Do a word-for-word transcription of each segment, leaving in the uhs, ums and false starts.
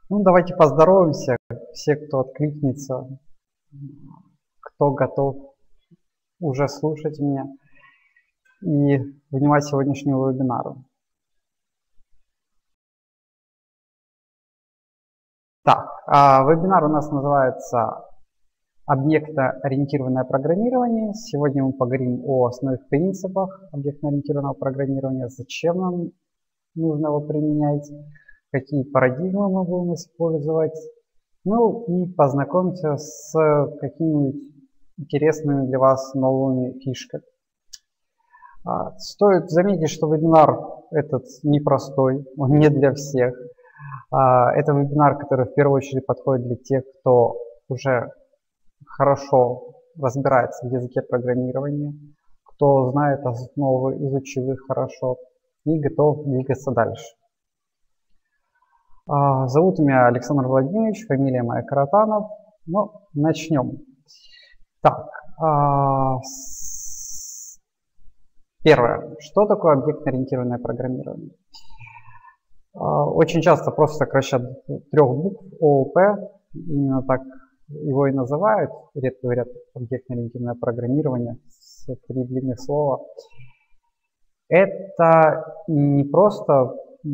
Ну, давайте поздороваемся. Все, кто откликнется, кто готов уже слушать меня и внимать сегодняшнему вебинару. Так, а вебинар у нас называется «Объектно-ориентированное программирование». Сегодня мы поговорим о основных принципах объектно-ориентированного программирования, зачем нам нужно его применять, какие парадигмы мы будем использовать, ну и познакомимся с какими-нибудь интересными для вас новыми фишками. Стоит заметить, что вебинар этот непростой, он не для всех. Это вебинар, который в первую очередь подходит для тех, кто уже хорошо разбирается в языке программирования, кто знает основы, изучил их хорошо и готов двигаться дальше. Зовут меня Александр Владимирович, фамилия моя Каратанов. Ну, начнем. Так, первое. Что такое объектно-ориентированное программирование? Очень часто просто сокращают трех букв ООП, именно так его и называют, редко говорят объектно-ориентированное программирование с три длинных слова. Это не просто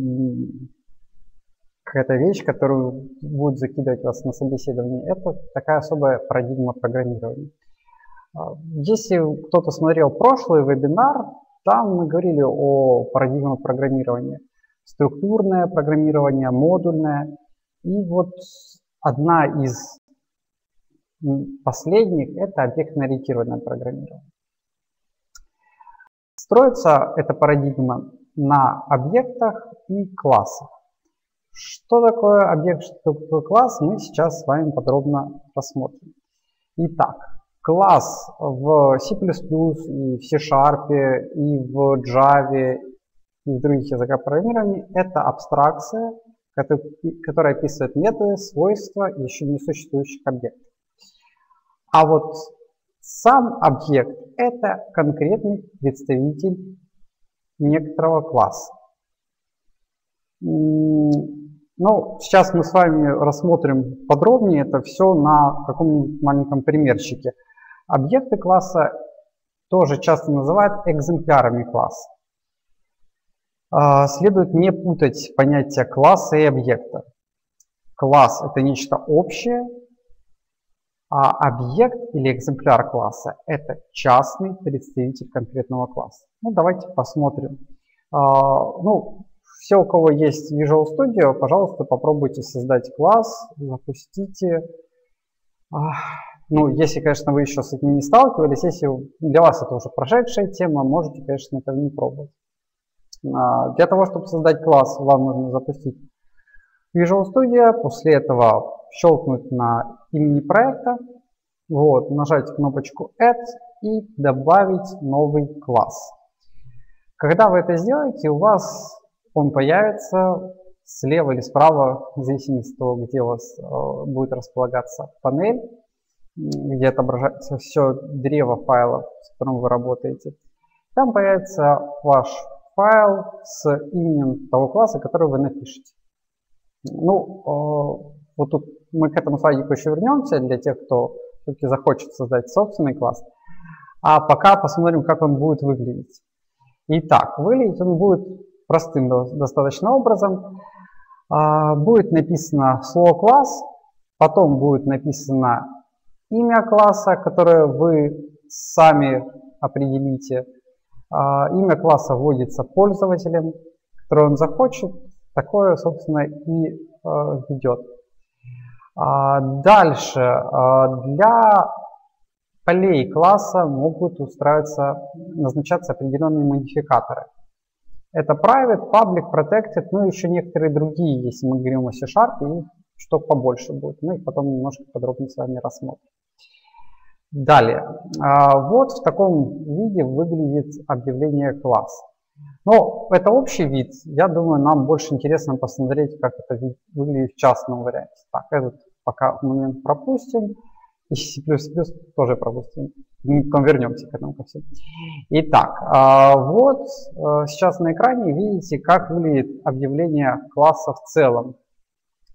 какая-то вещь, которую будет закидывать вас на собеседование, это такая особая парадигма программирования. Если кто-то смотрел прошлый вебинар, там мы говорили о парадигмах программирования. Структурное программирование, модульное. И вот одна из последних – это объектно-ориентированное программирование. Строится эта парадигма на объектах и классах. Что такое объект, что такое класс, мы сейчас с вами подробно рассмотрим. Итак, класс в C плюс плюс, и в C-Sharp, и в Java, и в других языках программирования – это абстракция, которая описывает методы, свойства еще не существующих объектов. А вот сам объект – это конкретный представитель некоторого класса. Ну, сейчас мы с вами рассмотрим подробнее это все на каком-нибудь маленьком примерчике. Объекты класса тоже часто называют экземплярами класса. Следует не путать понятия класса и объекта. Класс – это нечто общее, а объект или экземпляр класса – это частный представитель конкретного класса. Ну, давайте посмотрим. Ну, все, у кого есть Visual Studio, пожалуйста, попробуйте создать класс, запустите. Ну, если, конечно, вы еще с этим не сталкивались, если для вас это уже прошедшая тема, можете, конечно, это не пробовать. Для того, чтобы создать класс, вам нужно запустить Visual Studio, после этого щелкнуть на имени проекта, вот, нажать кнопочку Add и добавить новый класс. Когда вы это сделаете, у вас он появится слева или справа, в зависимости от того, где у вас э, будет располагаться панель, где отображается все древо файлов, с которым вы работаете. Там появится ваш файл с именем того класса, который вы напишете. Ну, э, вот тут мы к этому слайдику еще вернемся, для тех, кто все-таки захочет создать собственный класс. А пока посмотрим, как он будет выглядеть. Итак, выглядеть он будет простым достаточно образом. Э, будет написано слово «класс», потом будет написано имя класса, которое вы сами определите. Имя класса вводится пользователем, который он захочет, такое, собственно, и э, ведет. А дальше а, для полей класса могут устраиваться, назначаться определенные модификаторы. Это private, public, protected, ну и еще некоторые другие, если мы говорим о C-Sharp, и что побольше будет. Мы их потом немножко подробнее с вами рассмотрим. Далее, вот в таком виде выглядит объявление класса. Но это общий вид, я думаю, нам больше интересно посмотреть, как это выглядит в частном варианте. Так, этот пока момент пропустим, и C++ тоже пропустим, потом вернемся к этому ко всему. Итак, вот сейчас на экране видите, как выглядит объявление класса в целом.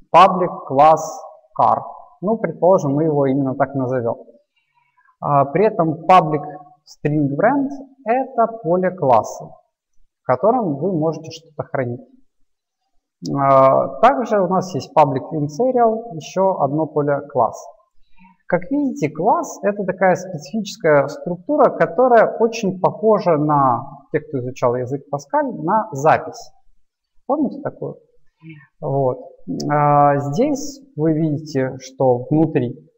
public класс car. Ну, предположим, мы его именно так назовем. А, при этом public string brand — это поле класса, в котором вы можете что-то хранить. А, также у нас есть public int serial, еще одно поле класс. Как видите, класс — это такая специфическая структура, которая очень похожа на, те, кто изучал язык Паскаль, на запись. Помните такую? Вот. А здесь вы видите, что внутри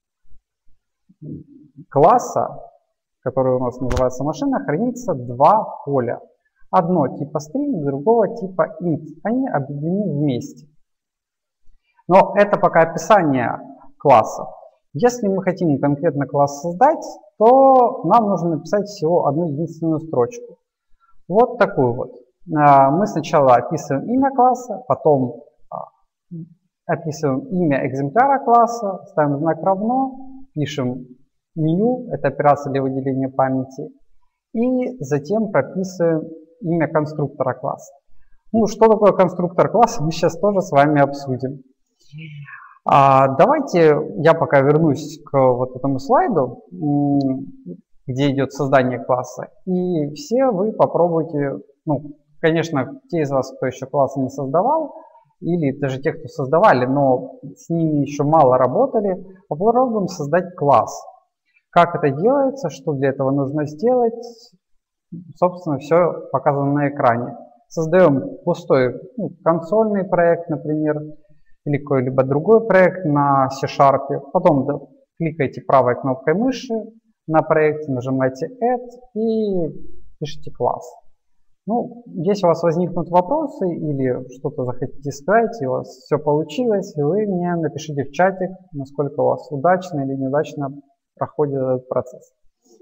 класса, который у нас называется машина, хранится два поля. Одно типа string, другого типа int. Они объединены вместе. Но это пока описание класса. Если мы хотим конкретно класс создать, то нам нужно написать всего одну единственную строчку. Вот такую вот. Мы сначала описываем имя класса, потом описываем имя экземпляра класса, ставим знак равно, пишем new, это операция для выделения памяти, и затем прописываем имя конструктора класса. Ну, что такое конструктор класса, мы сейчас тоже с вами обсудим. А, давайте я пока вернусь к вот этому слайду, где идет создание класса, и все вы попробуйте, ну, конечно, те из вас, кто еще классы не создавал, или даже те, кто создавали, но с ними еще мало работали, попробуем создать класс. Как это делается, что для этого нужно сделать, собственно, все показано на экране. Создаем пустой, ну, консольный проект, например, или какой-либо другой проект на C-Sharp. Потом да, кликаете правой кнопкой мыши на проекте, нажимаете Add и пишите класс. Ну, если у вас возникнут вопросы или что-то захотите сказать, и у вас все получилось, вы мне напишите в чатик, насколько у вас удачно или неудачно проходит этот процесс.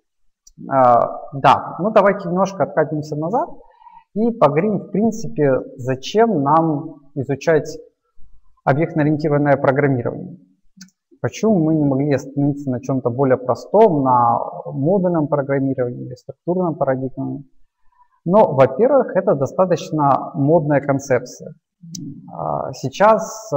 А, да, ну давайте немножко откатимся назад и поговорим, в принципе, зачем нам изучать объектно-ориентированное программирование. Почему мы не могли остановиться на чем-то более простом, на модульном программировании или структурном парадигме? Но, во-первых, это достаточно модная концепция. Сейчас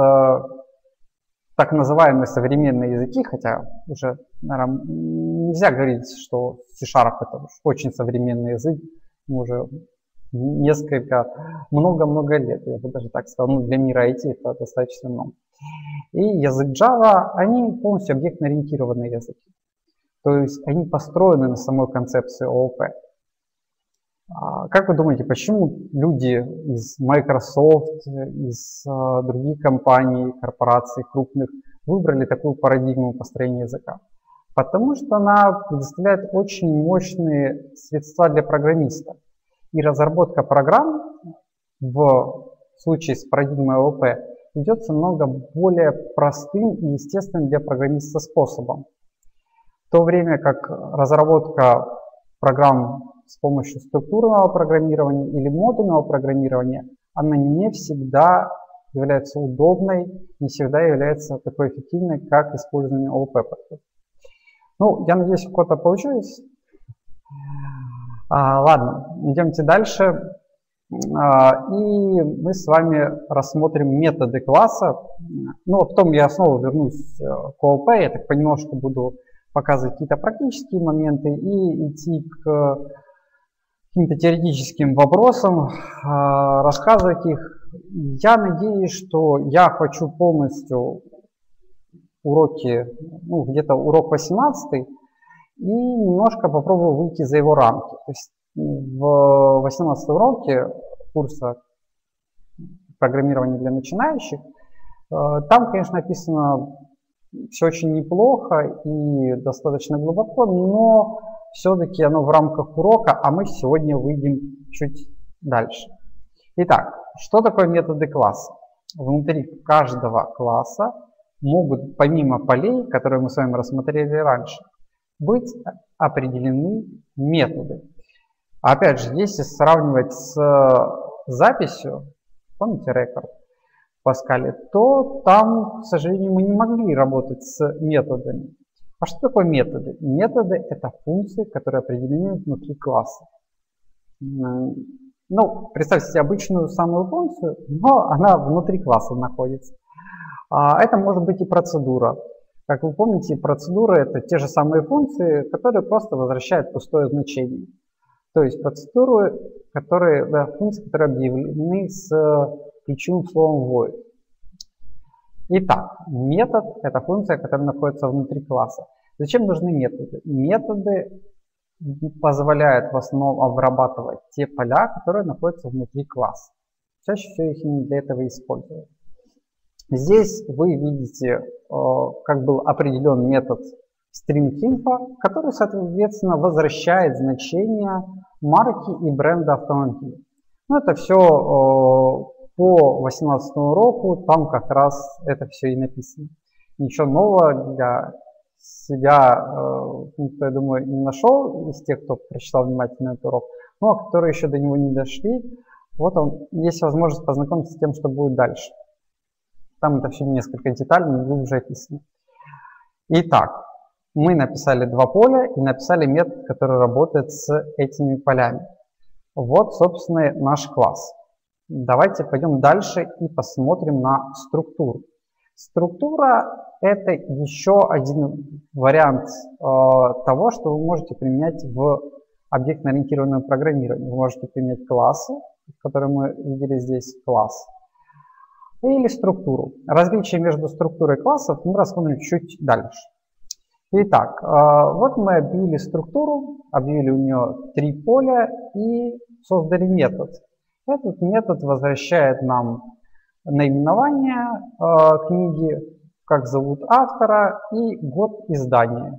так называемые современные языки, хотя уже, наверное, нельзя говорить, что C-Sharp это очень современный язык, уже несколько, много-много лет, я бы даже так сказал, ну, для мира ай ти это достаточно много. И язык Java, они полностью объектно-ориентированные языки. То есть они построены на самой концепции о о пи. Как вы думаете, почему люди из Microsoft, из uh, других компаний, корпораций крупных выбрали такую парадигму построения языка? Потому что она предоставляет очень мощные средства для программиста. И разработка программ в случае с парадигмой о о пи ведется намного более простым и естественным для программиста способом. В то время как разработка программ с помощью структурного программирования или модульного программирования, она не всегда является удобной, не всегда является такой эффективной, как использование о о пи. Ну, я надеюсь, у кого-то получилось. А, ладно, идемте дальше. А, и мы с вами рассмотрим методы класса. Ну, а потом я снова вернусь к о о пи, я так понемножку буду показывать какие-то практические моменты и идти к каким-то теоретическим вопросам, рассказывать их. Я надеюсь, что я хочу полностью уроки, ну, где-то урок восемнадцатый, и немножко попробую выйти за его рамки. То есть в восемнадцатом уроке курса программирования для начинающих, там, конечно, написано все очень неплохо и достаточно глубоко, но все-таки оно в рамках урока, а мы сегодня выйдем чуть дальше. Итак, что такое методы класса? Внутри каждого класса могут, помимо полей, которые мы с вами рассмотрели раньше, быть определены методы. Опять же, если сравнивать с записью, помните record в Паскале, то там, к сожалению, мы не могли работать с методами. А что такое методы? Методы — это функции, которые определены внутри класса. Ну, представьте себе обычную самую функцию, но она внутри класса находится. Это может быть и процедура. Как вы помните, процедуры – это те же самые функции, которые просто возвращают пустое значение. То есть процедуры, которые, да, функции, которые объявлены с ключевым словом void. Итак, метод – это функция, которая находится внутри класса. Зачем нужны методы? Методы позволяют в основном обрабатывать те поля, которые находятся внутри класса. Чаще всего их именно для этого используют. Здесь вы видите, как был определен метод string_info, который, соответственно, возвращает значения марки и бренда автомобиля. Ну, это все по восемнадцатому уроку, там как раз это все и написано. Ничего нового для себя, я думаю, не нашел из тех, кто прочитал внимательно этот урок, но которые еще до него не дошли. Вот он, есть возможность познакомиться с тем, что будет дальше. Там это все несколько детальнее, глубже описано. Итак, мы написали два поля и написали метод, который работает с этими полями. Вот, собственно, наш класс. Давайте пойдем дальше и посмотрим на структуру. Структура – это еще один вариант э, того, что вы можете применять в объектно-ориентированном программировании. Вы можете применять классы, которые мы видели здесь, класс, или структуру. Различие между структурой классов мы рассмотрим чуть дальше. Итак, вот мы объявили структуру, объявили у нее три поля и создали метод. Этот метод возвращает нам наименование книги, как зовут автора и год издания.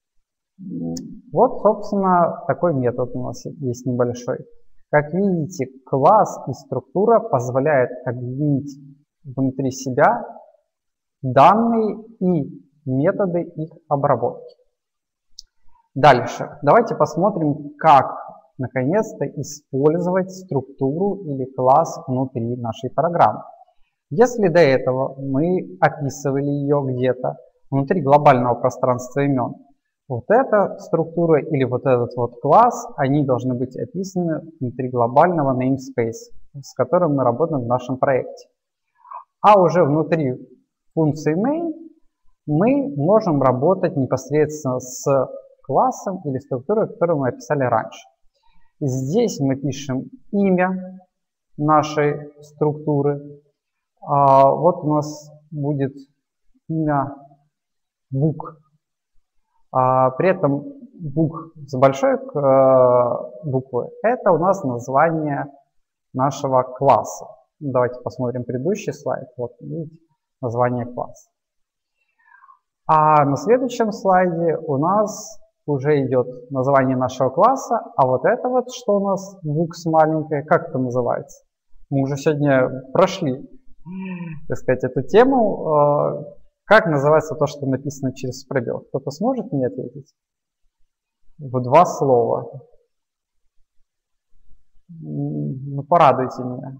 Вот, собственно, такой метод у нас есть небольшой. Как видите, класс и структура позволяют объединить внутри себя данные и методы их обработки. Дальше. Давайте посмотрим, как наконец-то использовать структуру или класс внутри нашей программы. Если до этого мы описывали ее где-то внутри глобального пространства имен, вот эта структура или вот этот вот класс, они должны быть описаны внутри глобального namespace, с которым мы работаем в нашем проекте. А уже внутри функции main мы можем работать непосредственно с классом или структурой, которую мы описали раньше. Здесь мы пишем имя нашей структуры. А вот у нас будет имя book. А при этом book с большой буквы – это у нас название нашего класса. Давайте посмотрим предыдущий слайд. Вот видите, название класса. А на следующем слайде у нас уже идет название нашего класса. А вот это вот, что у нас books маленькая, как это называется? Мы уже сегодня прошли, так сказать, эту тему. Как называется то, что написано через пробел? Кто-то сможет мне ответить? В два слова. Ну, порадуйте меня.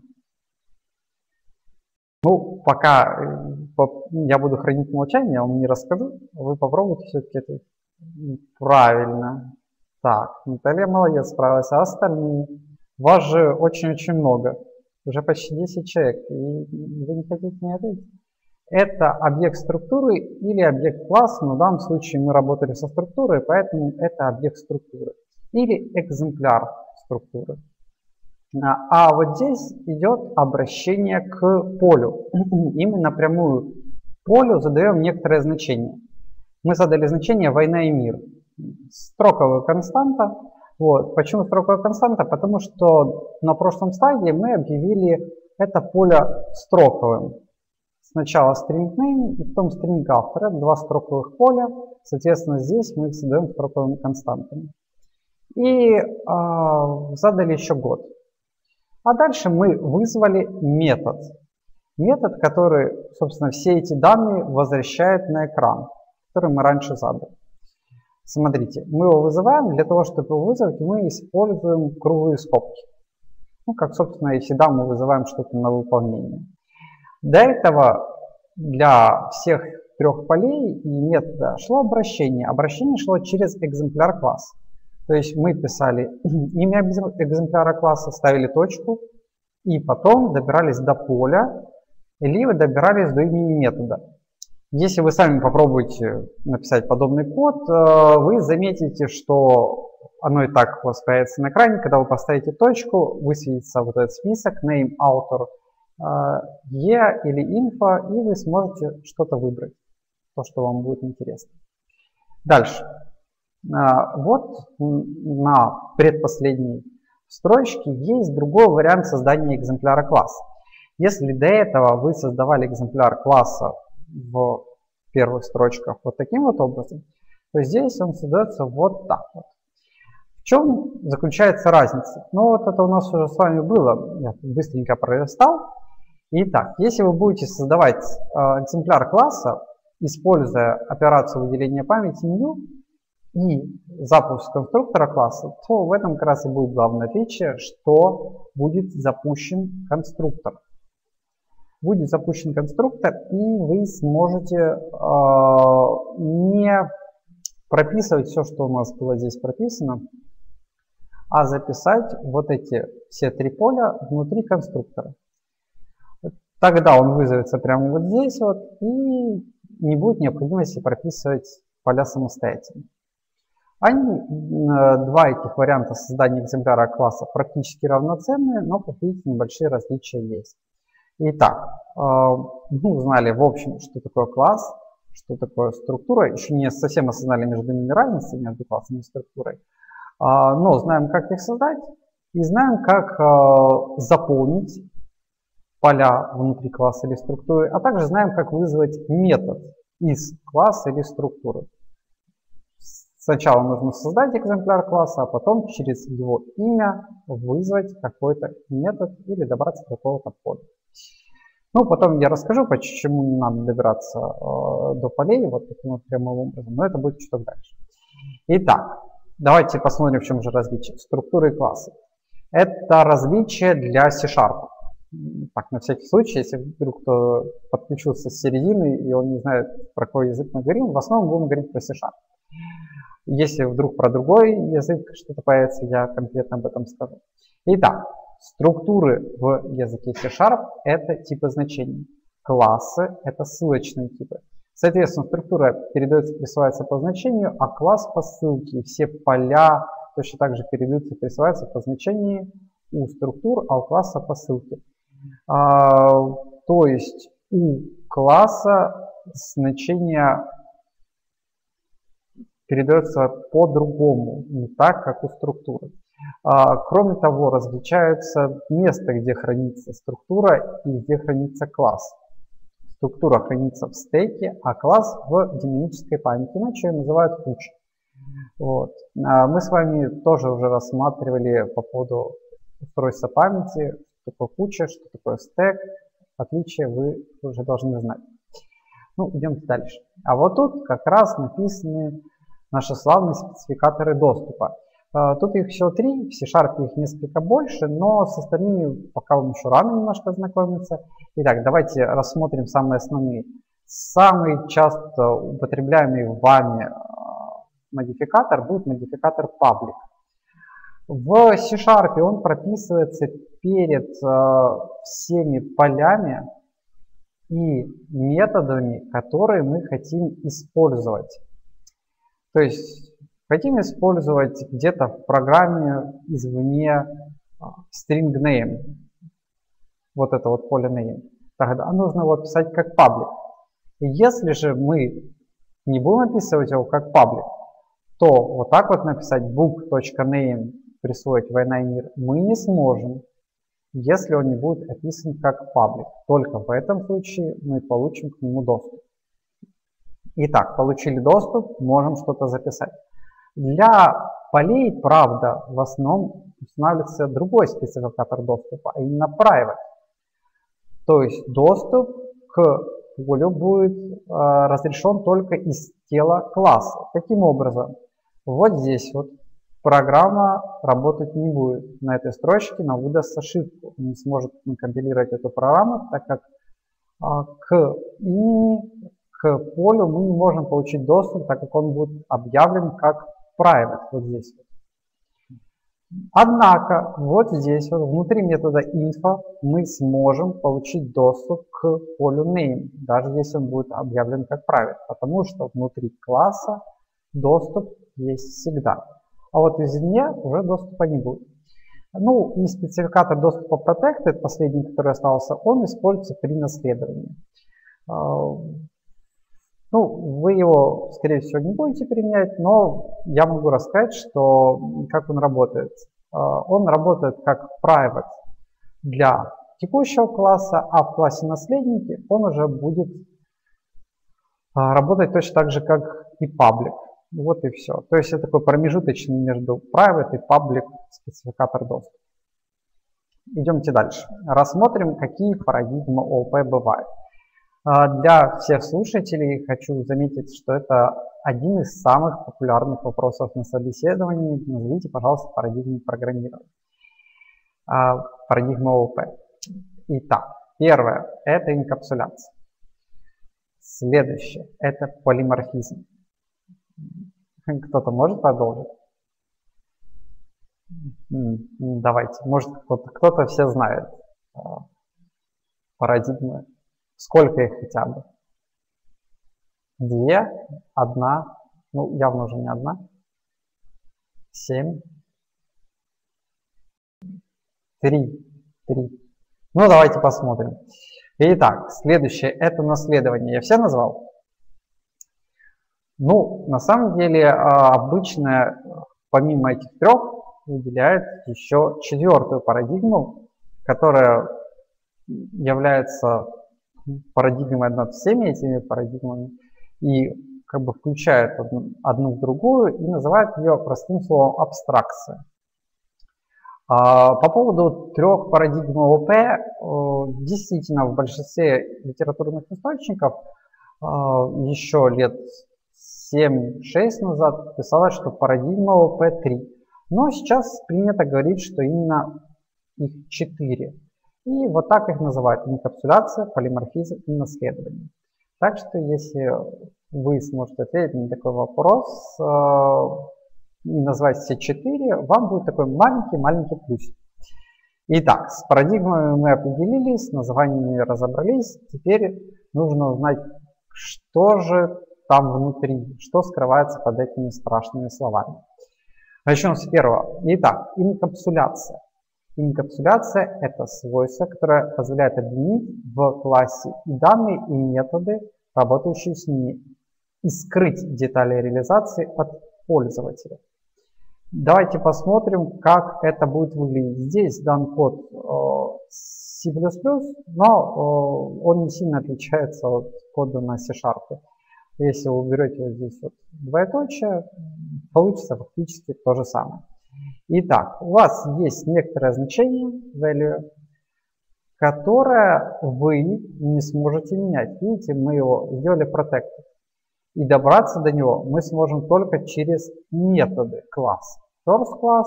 Ну, пока я буду хранить молчание, я вам не расскажу. Вы попробуйте все-таки это. Правильно. Так, Наталья молодец, справилась. А остальные? Вас же очень-очень много. Уже почти десять человек. И вы не хотите мне ответить? Это объект структуры или объект класса. Но в данном случае мы работали со структурой, поэтому это объект структуры. Или экземпляр структуры. А вот здесь идет обращение к полю. И мы напрямую полю задаем некоторое значение. Мы задали значение «война и мир». Строковая константа. Вот. Почему строковая константа? Потому что на прошлом слайде мы объявили это поле строковым. Сначала string name и потом string author. Это два строковых поля. Соответственно, здесь мы их задаем строковыми константами. И э, задали еще год. А дальше мы вызвали метод. Метод, который, собственно, все эти данные возвращает на экран, который мы раньше задали. Смотрите, мы его вызываем. Для того, чтобы его вызвать, мы используем круглые скобки. Ну, как, собственно, и всегда мы вызываем что-то на выполнение. До этого для всех трех полей и метода шло обращение. Обращение шло через экземпляр класса. То есть мы писали имя экземпляра класса, ставили точку и потом добирались до поля или вы добирались до имени метода. Если вы сами попробуете написать подобный код, вы заметите, что оно и так у вас появится на экране. Когда вы поставите точку, высветится вот этот список name, author, year или info, и вы сможете что-то выбрать, то, что вам будет интересно. Дальше. Вот на предпоследней строчке есть другой вариант создания экземпляра класса. Если до этого вы создавали экземпляр класса в первых строчках вот таким вот образом, то здесь он создается вот так вот. В чем заключается разница? Ну вот это у нас уже с вами было, я быстренько пролистал. Итак, если вы будете создавать э, экземпляр класса, используя операцию выделения памяти new и запуск конструктора класса, то в этом как раз и будет главное отличие, что будет запущен конструктор. Будет запущен конструктор, и вы сможете э, не прописывать все, что у нас было здесь прописано, а записать вот эти все три поля внутри конструктора. Тогда он вызовется прямо вот здесь вот, и не будет необходимости прописывать поля самостоятельно. Они, два этих варианта создания экземпляра класса практически равноценные, но, как видите, небольшие различия есть. Итак, мы узнали в общем, что такое класс, что такое структура. Еще не совсем осознали между ними разницу, между классом и структурой. Но знаем, как их создать, и знаем, как заполнить поля внутри класса или структуры, а также знаем, как вызвать метод из класса или структуры. Сначала нужно создать экземпляр класса, а потом через его имя вызвать какой-то метод или добраться до какого-то поля. Ну, потом я расскажу, почему не надо добираться э, до полей вот таким вот прямым образом, но это будет чуть дальше. Итак, давайте посмотрим, в чем же различие структуры и класса. Это различие для C-Sharp. Так, на всякий случай, если вдруг кто подключился с середины и он не знает, про какой язык мы говорим, в основном будем говорить про C-Sharp. Если вдруг про другой язык что-то появится, я конкретно об этом скажу. Итак, структуры в языке C-Sharp – это типы значений. Классы – это ссылочные типы. Соответственно, структура передается, присваивается по значению, а класс по ссылке. Все поля точно так же передаются, присваиваются по значению у структур, а у класса по ссылке. А, то есть у класса значение передается по-другому, не так, как у структуры. А, кроме того, различаются места, где хранится структура и где хранится класс. Структура хранится в стеке, а класс в динамической памяти, иначе ее называют кучей. Вот. А мы с вами тоже уже рассматривали по поводу устройства памяти, что такое куча, что такое стек. Отличия вы уже должны знать. Ну, идемте дальше. А вот тут как раз написаны наши славные спецификаторы доступа. Тут их всего три, в C-Sharp их несколько больше, но с остальными пока вам еще рано немножко знакомиться. Итак, давайте рассмотрим самые основные. Самый часто употребляемый вами модификатор будет модификатор public. В C-Sharp он прописывается перед всеми полями и методами, которые мы хотим использовать. То есть хотим использовать где-то в программе извне string name, вот это вот поле name, тогда нужно его писать как public. И если же мы не будем описывать его как public, то вот так вот написать book.name, присвоить война и мир мы не сможем, если он не будет описан как public. Только в этом случае мы получим к нему доступ. Итак, получили доступ, можем что-то записать. Для полей, правда, в основном устанавливается другой спецификатор доступа, а именно private. То есть доступ к полю будет э, разрешен только из тела класса. Таким образом, вот здесь вот программа работать не будет. На этой строчке нам выдаст ошибку. Не сможет компилировать эту программу, так как э, к имени, к полю мы не можем получить доступ, так как он будет объявлен как private вот здесь. Однако, вот здесь, вот, внутри метода info, мы сможем получить доступ к полю name, даже если он будет объявлен как private, потому что внутри класса доступ есть всегда. А вот извне уже доступа не будет. Ну и спецификатор доступа protected, последний, который остался, он используется при наследовании. Ну, вы его, скорее всего, не будете применять, но я могу рассказать, что, как он работает. Он работает как private для текущего класса, а в классе наследники он уже будет работать точно так же, как и public. Вот и все. То есть это такой промежуточный между private и public спецификатор доступа. Идемте дальше. Рассмотрим, какие парадигмы ООП бывают. Для всех слушателей хочу заметить, что это один из самых популярных вопросов на собеседовании. Назовите, пожалуйста, парадигму программирования. Парадигма ООП. Итак, первое – это инкапсуляция. Следующее – это полиморфизм. Кто-то может продолжить? Давайте. Может, кто-то кто-то все знает парадигмы. Сколько их хотя бы? Две, одна, ну явно уже не одна, семь, три, три. Ну давайте посмотрим. Итак, следующее это наследование. Я все назвал? Ну, на самом деле, обычно, помимо этих трех, выделяет еще четвертую парадигму, которая является парадигмой над всеми этими парадигмами и как бы включает одну, одну в другую и называют ее простым словом абстракция. А, по поводу трех парадигм ООП, действительно в большинстве литературных источников еще лет семь-шесть назад писалось, что парадигма ООП три. Но сейчас принято говорить, что именно их четыре. И вот так их называют: инкапсуляция, полиморфизм и наследование. Так что, если вы сможете ответить на такой вопрос и назвать все четыре, вам будет такой маленький-маленький плюсик. Итак, с парадигмами мы определились, с названиями разобрались. Теперь нужно узнать, что же там внутри, что скрывается под этими страшными словами. Начнем с первого. Итак, инкапсуляция. Инкапсуляция – это свойство, которое позволяет объединить в классе и данные, и методы, работающие с ними, и скрыть детали реализации от пользователя. Давайте посмотрим, как это будет выглядеть. Здесь дан код C++, но он не сильно отличается от кода на C-Sharp. Если вы уберете вот здесь вот двоеточие, получится фактически то же самое. Итак, у вас есть некоторое значение value, которое вы не сможете менять. Видите, мы его сделали protected. И добраться до него мы сможем только через методы класса. First class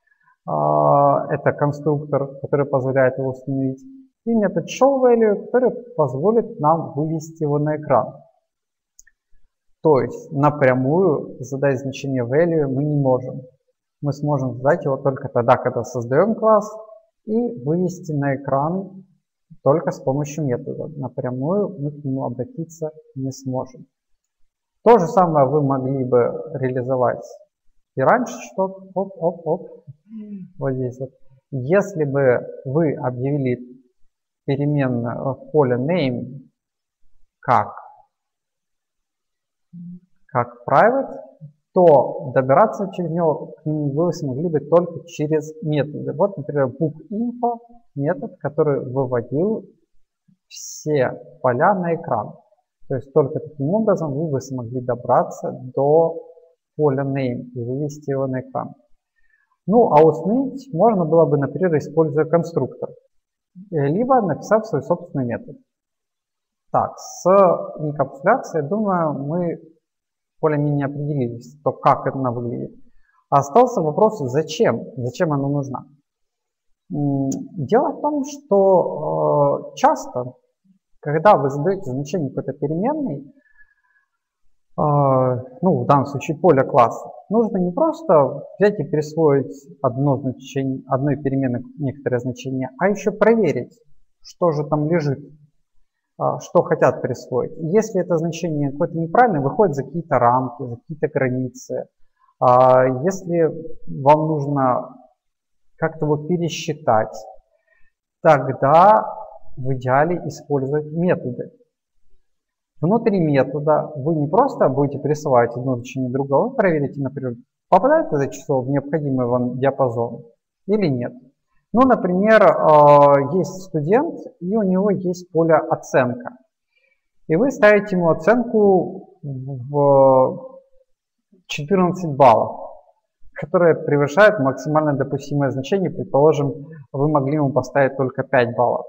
э, это конструктор, который позволяет его установить. И метод showValue, который позволит нам вывести его на экран. То есть напрямую задать значение value мы не можем. Мы сможем задать его только тогда, когда создаем класс, и вывести на экран только с помощью метода. Напрямую мы к нему обратиться не сможем. То же самое вы могли бы реализовать и раньше, что оп, оп, оп, вот здесь вот. Если бы вы объявили переменную в поле name как, как private, то добираться через него к нему вы смогли бы только через методы. Вот, например, bookinfo метод, который выводил все поля на экран. То есть только таким образом вы бы смогли добраться до поля name и вывести его на экран. Ну, а установить можно было бы, например, используя конструктор, либо написав свой собственный метод. Так, с инкапсуляцией, думаю, мы более-менее определились, то как она выглядит. Остался вопрос, зачем, зачем она нужна. Дело в том, что э, часто, когда вы задаете значение какой-то переменной, ну, в данном случае поле класса, нужно не просто взять и присвоить одно значение, одной переменной некоторое значение, а еще проверить, что же там лежит, что хотят присвоить. Если это значение какое-то неправильное, выходит за какие-то рамки, за какие-то границы. Если вам нужно как-то его пересчитать, тогда в идеале использовать методы. Внутри метода вы не просто будете присваивать одно значение другого, вы проверите, например, попадает это число в необходимый вам диапазон или нет. Ну, например, есть студент, и у него есть поле оценка. И вы ставите ему оценку в четырнадцать баллов, которое превышает максимально допустимое значение. Предположим, вы могли ему поставить только пять баллов.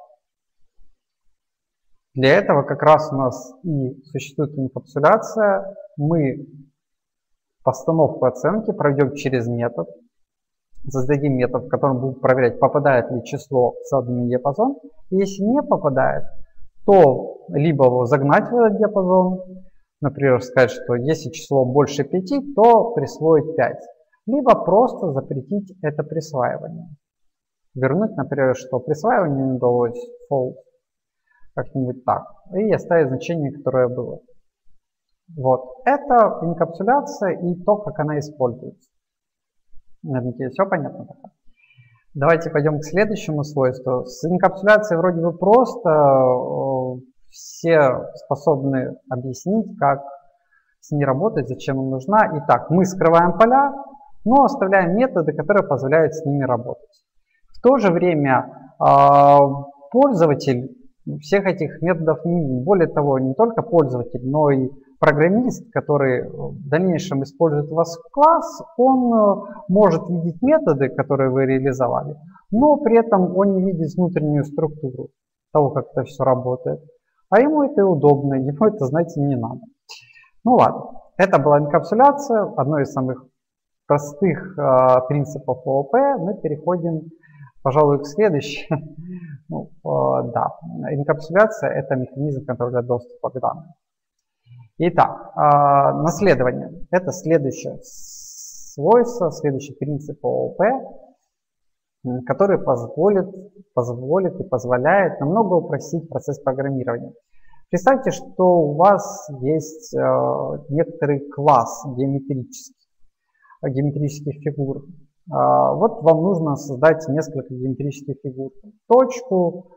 Для этого как раз у нас и существует инкапсуляция. Мы постановку оценки пройдем через метод. Создадим метод, в котором будем проверять, попадает ли число в заданный диапазон. И если не попадает, то либо его загнать в этот диапазон, например, сказать, что если число больше пяти, то присвоить пять. Либо просто запретить это присваивание. Вернуть, например, что присваивание не удалось, false. Как-нибудь так. И оставить значение, которое было. Вот. Это инкапсуляция и то, как она используется. Надеюсь, все понятно пока. Давайте пойдем к следующему свойству. С инкапсуляцией вроде бы просто. Э, все способны объяснить, как с ней работать, зачем она нужна. Итак, мы скрываем поля, но оставляем методы, которые позволяют с ними работать. В то же время э, пользователь всех этих методов не видит. Более того, не только пользователь, но и программист, который в дальнейшем использует у вас класс, он может видеть методы, которые вы реализовали, но при этом он не видит внутреннюю структуру того, как это все работает. А ему это удобно, ему это, знаете, не надо. Ну ладно, это была инкапсуляция, одно из самых простых э, принципов о о пэ. Мы переходим, пожалуй, к следующему. Ну, э, да, инкапсуляция – это механизм контроля доступа к данным. Итак, э, наследование – это следующее свойство, следующий принцип о о пэ, который позволит, позволит и позволяет намного упростить процесс программирования. Представьте, что у вас есть э, некоторый класс геометрический, геометрических фигур. Вот вам нужно создать несколько геометрических фигур. Точку,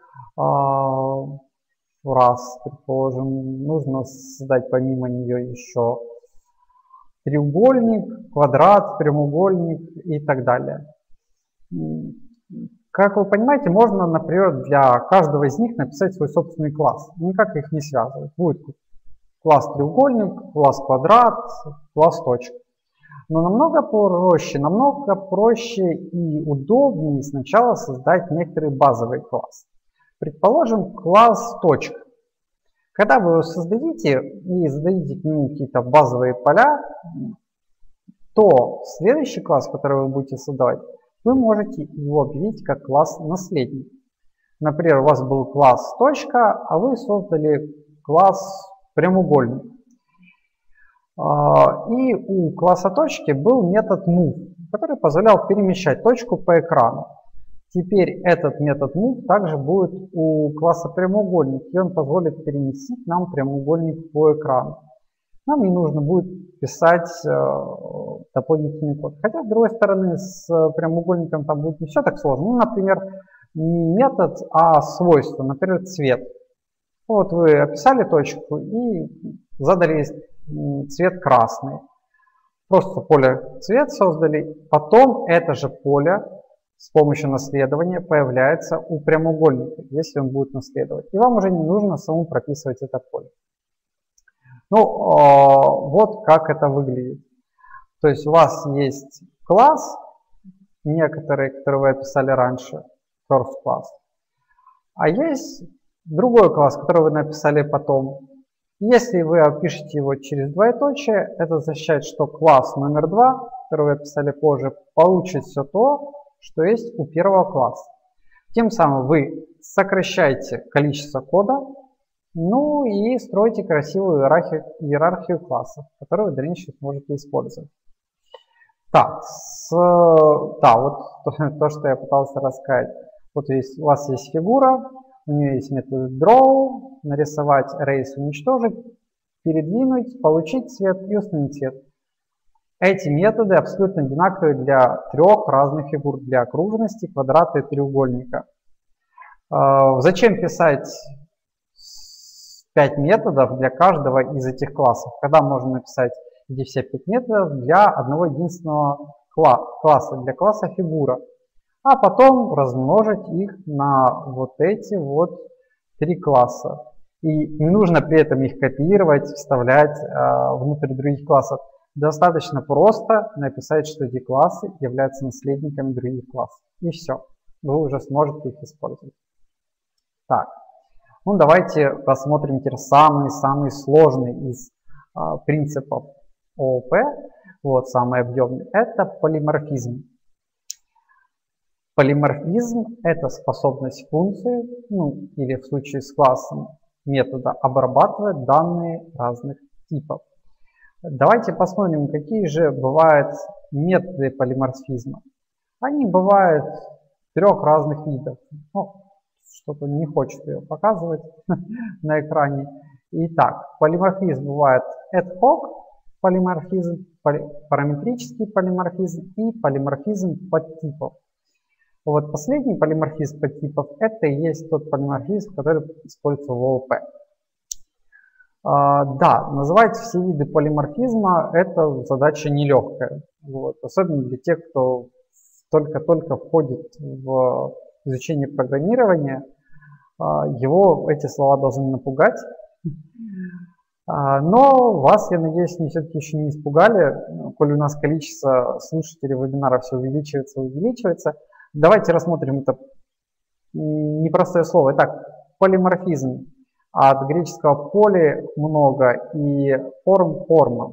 раз, предположим, нужно создать помимо нее еще треугольник, квадрат, прямоугольник и так далее. Как вы понимаете, можно, например, для каждого из них написать свой собственный класс. Никак их не связывать. Будет класс треугольник, класс квадрат, класс точка. Но намного проще, намного проще и удобнее сначала создать некоторый базовый класс. Предположим, класс точка. Когда вы его создадите и зададите к нему какие-то базовые поля, то следующий класс, который вы будете создавать, вы можете его объявить как класс наследник. Например, у вас был класс точка, а вы создали класс прямоугольник. И у класса точки был метод move, который позволял перемещать точку по экрану. Теперь этот метод move также будет у класса прямоугольник, и он позволит переместить нам прямоугольник по экрану. Нам не нужно будет писать дополнительный код. Хотя, с другой стороны, с прямоугольником там будет не все так сложно. Ну, например, не метод, а свойство, например, цвет. Вот вы описали точку и задали цвет красный. Просто поле цвет создали, потом это же поле с помощью наследования появляется у прямоугольника, если он будет наследовать. И вам уже не нужно самому прописывать это поле. Ну, вот как это выглядит. То есть у вас есть класс, некоторые, которые вы описали раньше, first class, а есть другой класс, который вы написали потом. Если вы опишете его через двоеточие, это означает, что класс номер два, который вы описали позже, получит все то, что есть у первого класса. Тем самым вы сокращаете количество кода, Ну и стройте красивую иерархию, иерархию классов, которую вы в дальнейшем сможете использовать. Так, с, да, вот то, то, что я пытался рассказать. Вот есть, у вас есть фигура, у нее есть метод draw, нарисовать, erase, уничтожить, передвинуть, получить цвет и установить цвет. Эти методы абсолютно одинаковые для трех разных фигур, для окружности, квадрата и треугольника. Зачем писать пять методов для каждого из этих классов, когда можно написать эти все пять методов для одного единственного класса, для класса фигура, а потом размножить их на вот эти вот три класса. И не нужно при этом их копировать, вставлять э, внутрь других классов. Достаточно просто написать, что эти классы являются наследниками других классов. И все. Вы уже сможете их использовать. Так. Ну, давайте рассмотрим теперь самый-самый сложный из э, принципов ООП. Вот, самый объемный. Это полиморфизм. Полиморфизм – это способность функции, ну, или в случае с классом метода, обрабатывать данные разных типов. Давайте посмотрим, какие же бывают методы полиморфизма. Они бывают трех разных видов. Ну, что-то не хочет ее показывать на экране. Итак, полиморфизм бывает ad hoc полиморфизм, параметрический полиморфизм и полиморфизм подтипов. Вот последний полиморфизм подтипов – это и есть тот полиморфизм, который используется в ООП. А, да, называть все виды полиморфизма – это задача нелегкая. Вот, особенно для тех, кто только-только входит в изучение программирования, а, его эти слова должны напугать. А, но вас, я надеюсь, они все-таки еще не испугали, коль у нас количество слушателей вебинара все увеличивается и увеличивается. Давайте рассмотрим это непростое слово. Итак, полиморфизм от греческого поли – много и форм – форма.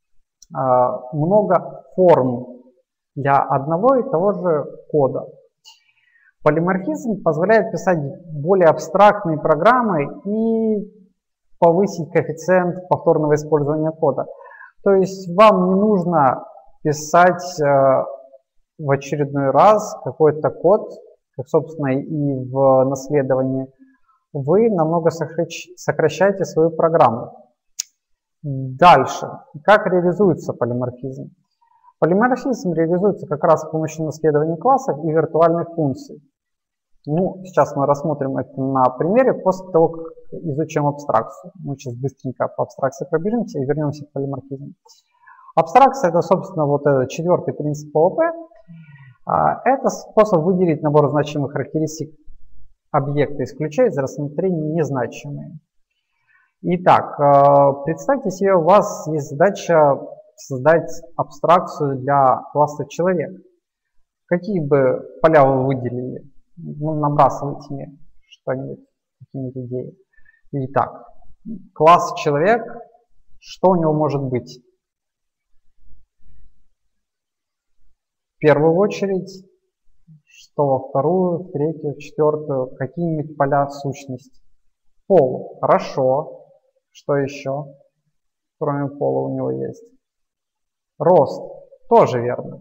Много форм для одного и того же кода. Полиморфизм позволяет писать более абстрактные программы и повысить коэффициент повторного использования кода. То есть вам не нужно писать в очередной раз какой-то код, как, собственно, и в наследовании, вы намного сокращаете свою программу. Дальше. Как реализуется полиморфизм? Полиморфизм реализуется как раз с помощью наследования классов и виртуальных функций. Ну, сейчас мы рассмотрим это на примере, после того, как изучим абстракцию. Мы сейчас быстренько по абстракции пробежимся и вернемся к полиморфизму. Абстракция – это, собственно, вот этот четвертый принцип ООП. Это способ выделить набор значимых характеристик объекта, исключая из рассмотрения незначимые. Итак, представьте себе, у вас есть задача создать абстракцию для класса человек. Какие бы поля вы выделили? Ну, набрасывайте мне что-нибудь, какие-нибудь идеи. Итак, класс человек, что у него может быть? В первую очередь, что во вторую, в третью, в четвертую, какие-нибудь поля сущности. Пол, хорошо. Что еще, кроме пола, у него есть? Рост, тоже верно.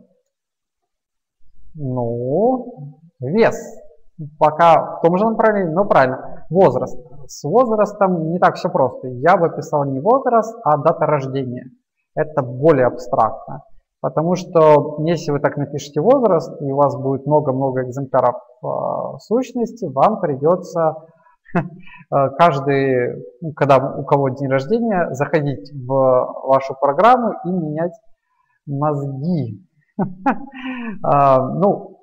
Ну, вес, пока в том же направлении, но правильно. Возраст. С возрастом не так все просто. Я бы писал не возраст, а дата рождения. Это более абстрактно. Потому что если вы так напишите возраст, и у вас будет много-много экземпляров э, сущности, вам придется каждый, когда у кого день рождения, заходить в вашу программу и менять мозги. Ну,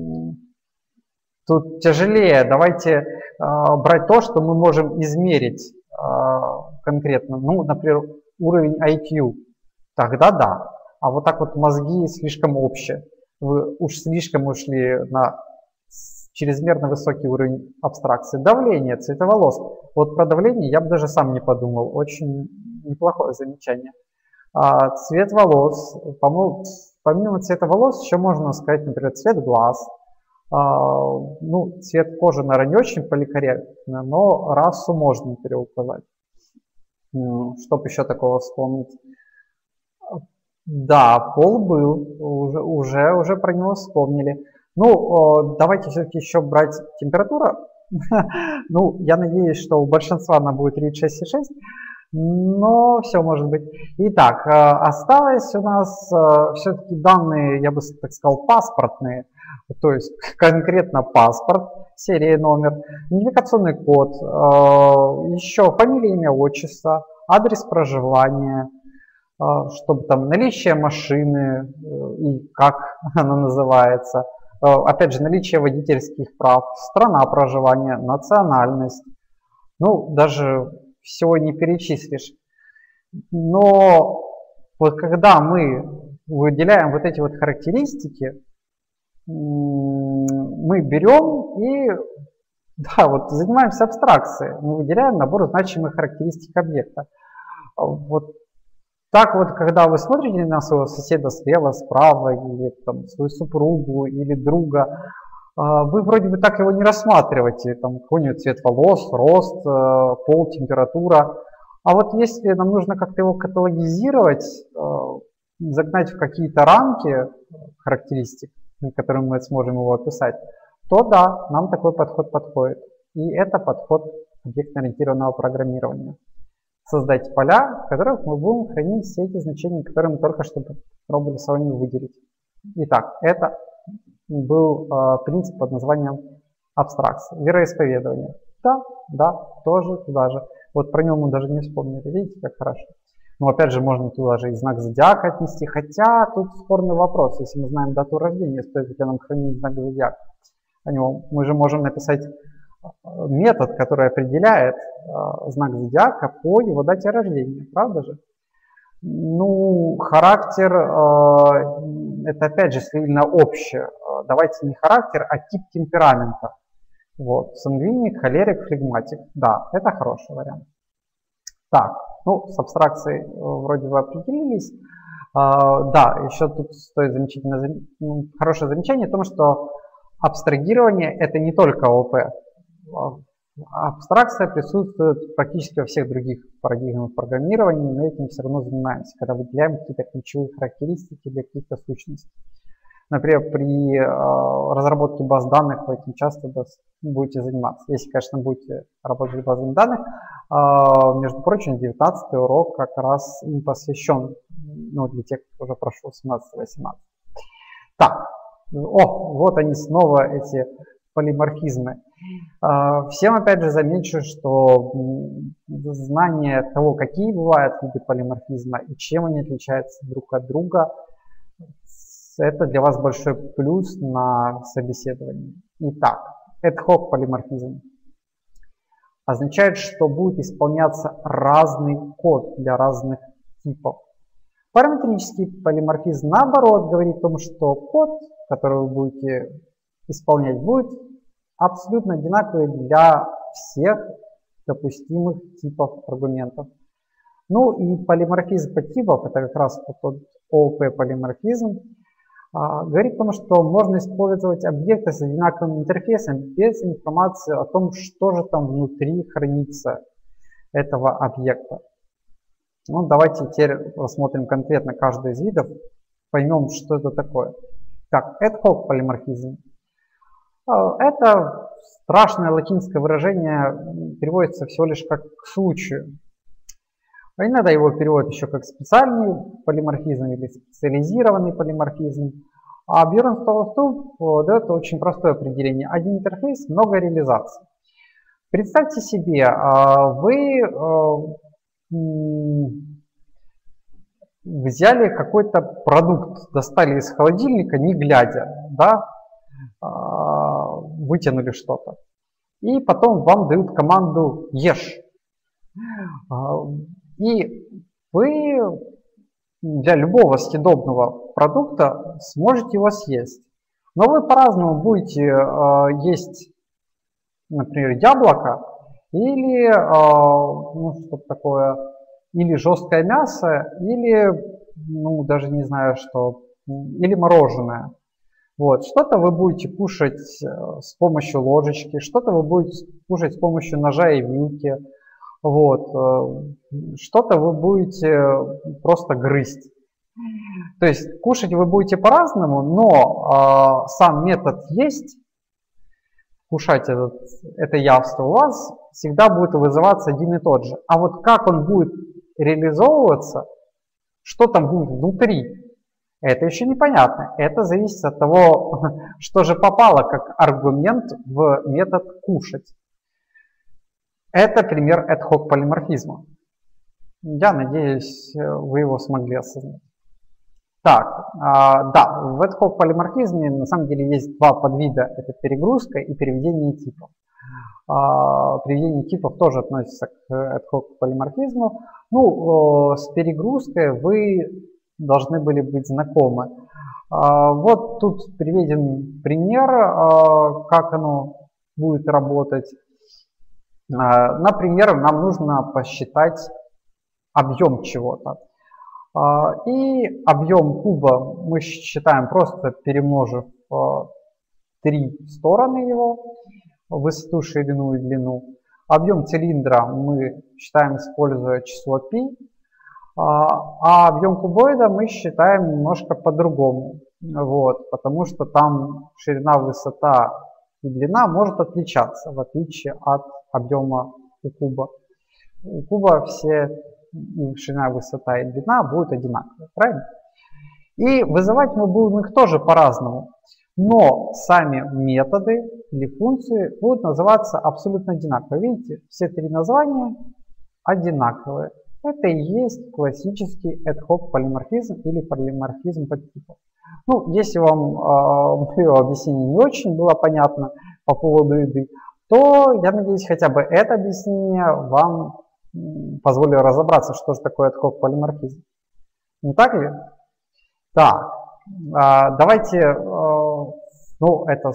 тут тяжелее. Давайте брать то, что мы можем измерить конкретно. Ну, например, уровень ай кью. Тогда да. А вот так вот мозги слишком общие. Вы уж слишком ушли на чрезмерно высокий уровень абстракции. Давление, цвет волос. Вот про давление я бы даже сам не подумал. Очень неплохое замечание. А, цвет волос. Помимо цвета волос еще можно сказать, например, цвет глаз, Ну, цвет кожи, наверное, не очень поликорректно, но расу можно переуказать. Чтобы еще такого вспомнить. Да, пол был, уже, уже, уже про него вспомнили. Ну, давайте все-таки еще брать температуру. Ну, я надеюсь, что у большинства она будет тридцать шесть и шесть, но все может быть. Итак, осталось у нас все-таки данные, я бы так сказал, паспортные. То есть конкретно паспорт, серия, номер, идентификационный код, еще фамилия, имя, отчество, адрес проживания, чтобы там наличие машины и как она называется, опять же наличие водительских прав, страна проживания, национальность. Ну, даже всего не перечислишь. Но вот когда мы выделяем вот эти вот характеристики, мы берем и да, вот занимаемся абстракцией. Мы выделяем набор значимых характеристик объекта. Вот так вот, когда вы смотрите на своего соседа слева, справа, или там, свою супругу, или друга, вы вроде бы так его не рассматриваете, там какой-нибудь цвет волос, рост, пол, температура. А вот если нам нужно как-то его каталогизировать, загнать в какие-то рамки характеристик, которым мы сможем его описать, то да, нам такой подход подходит. И это подход объектно-ориентированного программирования. Создать поля, в которых мы будем хранить все эти значения, которые мы только что пробовали с вами выделить. Итак, это был э, принцип под названием абстракция. Вероисповедование. Да, да, тоже туда же. Вот про него мы даже не вспомнили. Видите, как хорошо. Но опять же, можно туда же и знак зодиака отнести. Хотя тут спорный вопрос. Если мы знаем дату рождения, стоит ли нам хранить знак зодиака? Мы же можем написать метод, который определяет э, знак зодиака по его дате рождения. Правда же? Ну, характер, э, это опять же сильно общее. Давайте не характер, а тип темперамента. Вот. Сангвиник, холерик, флегматик. Да, это хороший вариант. Так, ну, с абстракцией э, вроде бы определились. Э, да, еще тут стоит замечательно, ну, хорошее замечание о том, что абстрагирование это не только ООП. Абстракция присутствует практически во всех других парадигмах программирования, и мы этим все равно занимаемся, когда выделяем какие-то ключевые характеристики для каких-то сущностей. Например, при э, разработке баз данных вы этим часто будете заниматься. Если, конечно, будете работать с базами данных. Э, между прочим, девятнадцатый урок как раз им посвящен, ну, для тех, кто уже прошел семнадцатый-восемнадцатый. Так, о, вот они снова, эти полиморфизмы. Э, всем опять же замечу, что знание того, какие бывают виды полиморфизма и чем они отличаются друг от друга, это для вас большой плюс на собеседовании. Итак, ad-hoc полиморфизм означает, что будет исполняться разный код для разных типов. Параметрический полиморфизм, наоборот, говорит о том, что код, который вы будете исполнять, будет абсолютно одинаковый для всех допустимых типов аргументов. Ну и полиморфизм подтипов, это как раз тот ООП-полиморфизм, говорит о том, что можно использовать объекты с одинаковым интерфейсом без информации о том, что же там внутри хранится этого объекта. Ну, давайте теперь рассмотрим конкретно каждый из видов, поймем, что это такое. Так, ad-hoc полиморфизм. Это страшное латинское выражение, переводится всего лишь как «к случаю». Иногда его переводят еще как специальный полиморфизм или специализированный полиморфизм. А Бьерн Столостов дает очень простое определение. Один интерфейс, много реализаций. Представьте себе, вы взяли какой-то продукт, достали из холодильника, не глядя, да, вытянули что-то. И потом вам дают команду «Ешь». И вы для любого съедобного продукта сможете его съесть. Но вы по-разному будете э, есть, например, яблоко или, э, ну, что такое, или жесткое мясо, или, ну, даже не знаю что, или мороженое. Вот, что-то вы будете кушать с помощью ложечки, что-то вы будете кушать с помощью ножа и вилки, вот, что-то вы будете просто грызть. То есть кушать вы будете по-разному, но э, сам метод есть, кушать этот, это явство у вас всегда будет вызываться один и тот же. А вот как он будет реализовываться, что там будет внутри, это еще непонятно. Это зависит от того, что же попало как аргумент в метод кушать. Это пример ad-hoc полиморфизма. Я надеюсь, вы его смогли осознать. Так, а, да, в ad-hoc полиморфизме на самом деле есть два подвида. Это перегрузка и переведение типов. А, переведение типов тоже относится к ad-hoc полиморфизму. Ну, с перегрузкой вы должны были быть знакомы. А, вот тут приведен пример, а, как оно будет работать. А, например, нам нужно посчитать объем чего-то. И объем куба мы считаем, просто перемножив три стороны его, высоту, ширину и длину. Объем цилиндра мы считаем, используя число π. А объем кубоида мы считаем немножко по-другому. Вот, потому что там ширина, высота и длина может отличаться, в отличие от объема у куба. У куба все и ширина, высота и длина будут одинаковые, правильно? И вызывать мы будем их тоже по-разному. Но сами методы или функции будут называться абсолютно одинаково. Видите, все три названия одинаковые. Это и есть классический ad-hoc полиморфизм или полиморфизм подтипов. Ну, если вам э, мое объяснение не очень было понятно по поводу еды, то я надеюсь, хотя бы это объяснение вам позволю разобраться, что же такое ad-hoc полиморфизм. Не так ли? Так, давайте, ну, это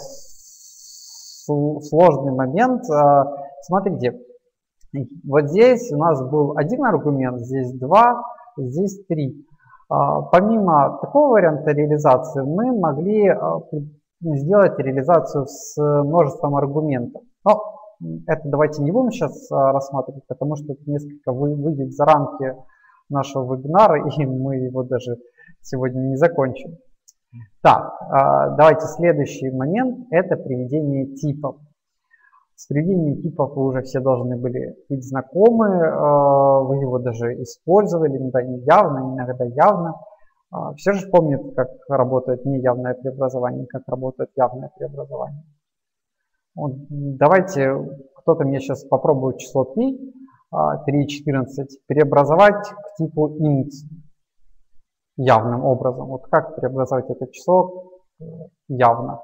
сложный момент. Смотрите, вот здесь у нас был один аргумент, здесь два, здесь три. Помимо такого варианта реализации, мы могли сделать реализацию с множеством аргументов. Но это давайте не будем сейчас рассматривать, потому что это несколько выйдет за рамки нашего вебинара, и мы его даже сегодня не закончим. Так, давайте следующий момент – это приведение типов. С приведением типов вы уже все должны были быть знакомы, вы его даже использовали, иногда неявно, иногда явно. Все же помнят, как работает неявное преобразование, как работает явное преобразование. Вот, давайте, кто-то мне сейчас попробует число π, три и четырнадцать, преобразовать к типу int явным образом. Вот как преобразовать это число явно?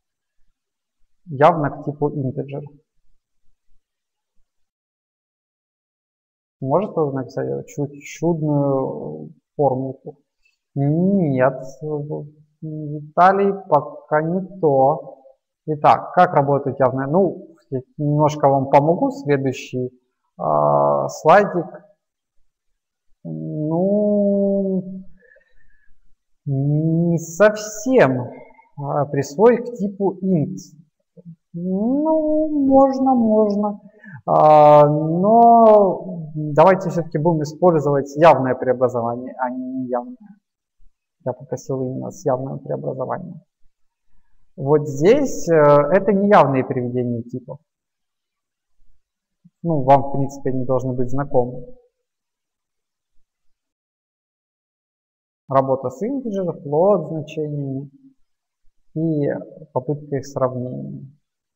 Явно к типу integer. Может кто-то написать чуть чудную формулу? Нет, Виталий, пока не то. Итак, как работает явное? Ну, немножко вам помогу. Следующий э, слайдик. Ну, не совсем а, присвоить к типу int. Ну, можно, можно. А, но давайте все-таки будем использовать явное преобразование, а не неявное. Я попросил именно с явным преобразованием. Вот здесь э, это неявные приведения типов. Ну, вам, в принципе, они должны быть знакомы. Работа с интеджером, float значениями и попытка их сравнения.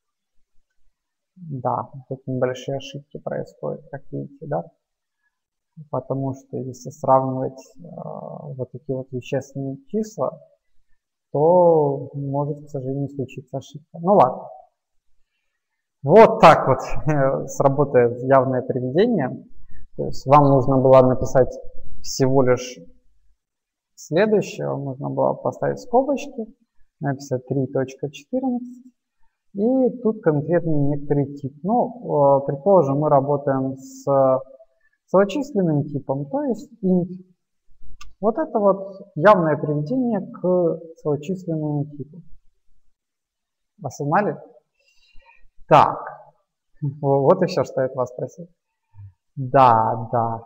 Да, тут небольшие ошибки происходят, как видите, да? Потому что если сравнивать э, вот такие вот вещественные числа, то может, к сожалению, случиться ошибка. Ну ладно. Вот так вот сработает явное приведение. То есть вам нужно было написать всего лишь следующее. Вам нужно было поставить скобочки, написать три точка четырнадцать. И тут конкретный некоторый тип. Ну, предположим, мы работаем с целочисленным типом, то есть int. Вот это вот явное приведение к целочисленному типу. Осознали? Так, вот и все, что я от вас спросил. Да, да.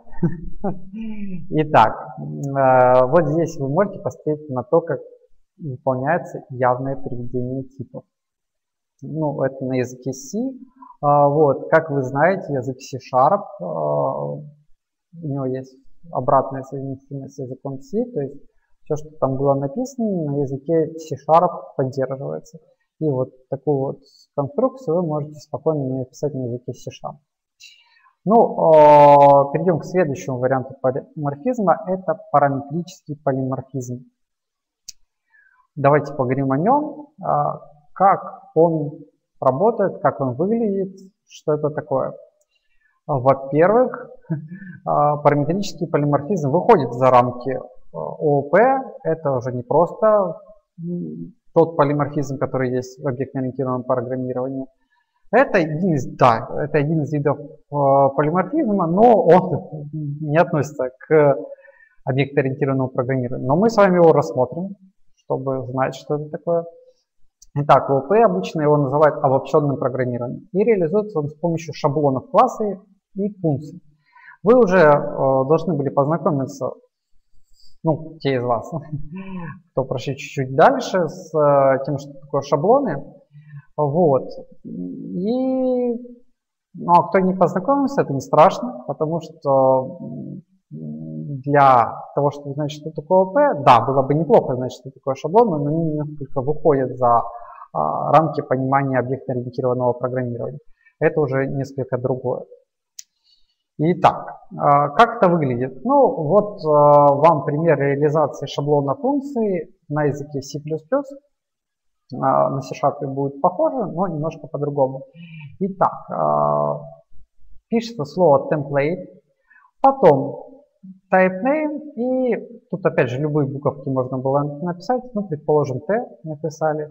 Итак, вот здесь вы можете посмотреть на то, как выполняется явное приведение типов. Ну, это на языке C. Вот, как вы знаете, язык C-Sharp, у него есть обратная совместимость с языком C, то есть все, что там было написано, на языке C-Sharp поддерживается. И вот такую вот конструкцию вы можете спокойно написать на языке C-Sharp. Ну, э, перейдем к следующему варианту полиморфизма, это параметрический полиморфизм. Давайте поговорим о нем, э, как он работает, как он выглядит, что это такое. Во-первых, э, параметрический полиморфизм выходит за рамки ООП, это уже не просто тот полиморфизм, который есть в объектно-ориентированном программировании. Это один из, да, это один из видов э, полиморфизма, но он не относится к объектно-ориентированному программированию. Но мы с вами его рассмотрим, чтобы знать, что это такое. Итак, ООП обычно его называют обобщенным программированием. И реализуется он с помощью шаблонов класса и функций. Вы уже э, должны были познакомиться, ну, те из вас, кто прошли чуть-чуть дальше, с э, тем, что такое шаблоны. Вот. И, ну, а кто не познакомился, это не страшно, потому что для того, чтобы знать, что такое ООП, да, было бы неплохо знать, что такое шаблон, но они несколько выходят за а, рамки понимания объектно-ориентированного программирования. Это уже несколько другое. Итак, а, как это выглядит? Ну, вот а, вам пример реализации шаблона функции на языке C++. На C-Sharp будет похоже, но немножко по-другому. Итак, пишется слово template, потом typename, и тут опять же любые буковки можно было написать, ну, предположим, T написали.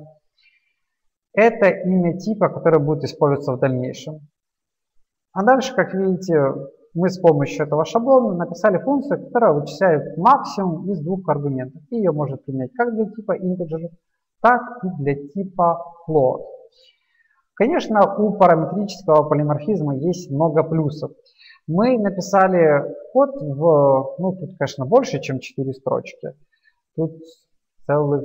Это имя типа, которое будет использоваться в дальнейшем. А дальше, как видите, мы с помощью этого шаблона написали функцию, которая вычисляет максимум из двух аргументов. И ее можно применять как для типа integer, так и для типа float. Конечно, у параметрического полиморфизма есть много плюсов. Мы написали код в, ну, тут, конечно, больше, чем четыре строчки. Тут целых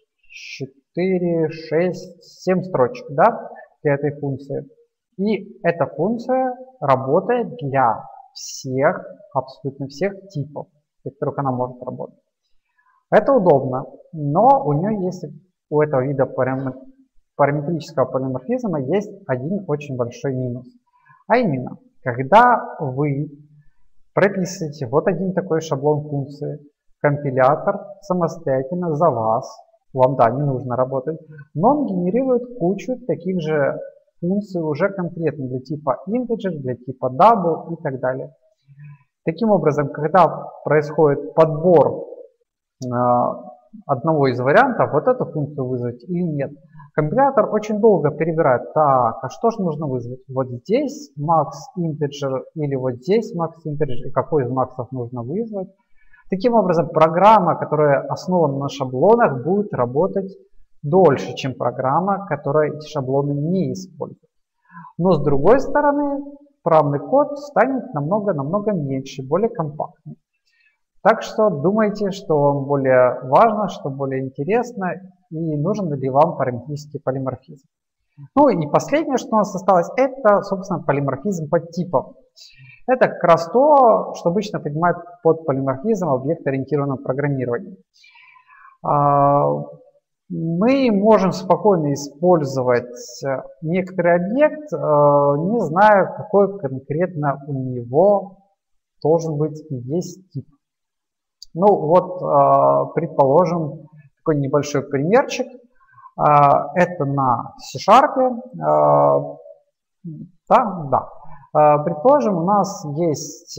четыре, шесть, семь строчек, да, для этой функции. И эта функция работает для всех, абсолютно всех типов, для которых она может работать. Это удобно, но у нее есть, у этого вида параметрического полиморфизма есть один очень большой минус. А именно, когда вы прописываете вот один такой шаблон функции, компилятор самостоятельно за вас, вам, да, не нужно работать, но он генерирует кучу таких же функций уже конкретно для типа integer, для типа double и так далее. Таким образом, когда происходит подбор э, одного из вариантов, вот эту функцию вызвать или нет, компилятор очень долго перебирает, так, а что же нужно вызвать? Вот здесь max integer или вот здесь max integer, и какой из максов нужно вызвать. Таким образом, программа, которая основана на шаблонах, будет работать дольше, чем программа, которая эти шаблоны не использует. Но с другой стороны, правный код станет намного-намного меньше, более компактный. Так что думайте, что вам более важно, что более интересно и нужен ли вам параметрический полиморфизм. Ну и последнее, что у нас осталось, это, собственно, полиморфизм подтипов. Это как раз то, что обычно понимают под полиморфизмом в объектно-ориентированном программировании. Мы можем спокойно использовать некоторый объект, не зная, какой конкретно у него должен быть и есть тип. Ну вот, предположим, такой небольшой примерчик. Это на C-Sharp. Да, да. Предположим, у нас есть